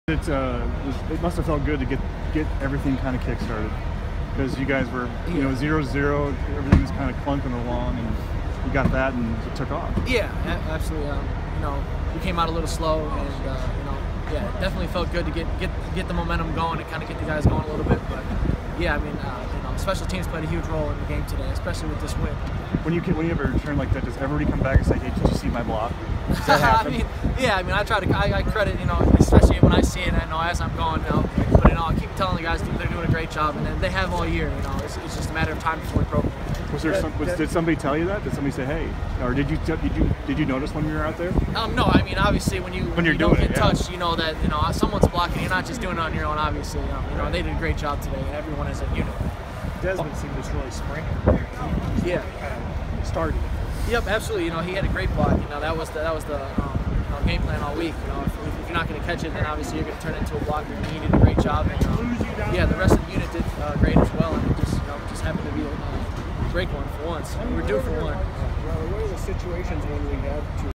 It must have felt good to get everything kind of kick-started, because you guys were 0-0, everything was kind of clunking along, and you got that and it took off. Yeah, absolutely. We came out a little slow, and yeah, it definitely felt good to get the momentum going and kind of get the guys going a little bit. But yeah, I mean, special teams played a huge role in the game today, especially with this win. When you have a return like that, does everybody come back and say, "Hey, did you see my block?" Does that happen? I try I credit, especially when I see it, as I'm going, but I keep telling the guys they're doing a great job, and they have all year. It's just a matter of time before we broke. Did somebody tell you that? Did somebody say, "Hey," or did you notice when we were out there? No, I mean, obviously when you don't get touched, you know that someone's blocking. You're not just doing it on your own. Obviously, they did a great job today, and everyone as a unit. Desmond seemed to really spring. Yeah. Kind of started. Yep, absolutely. He had a great block. That was the game plan all week. If you're not going to catch it, then obviously you're going to turn it into a blocker. And he did a great job. And yeah, the rest of the unit did great as well. And it just happened to be a great one for once. We were due for one. Well, what are the situations when we have to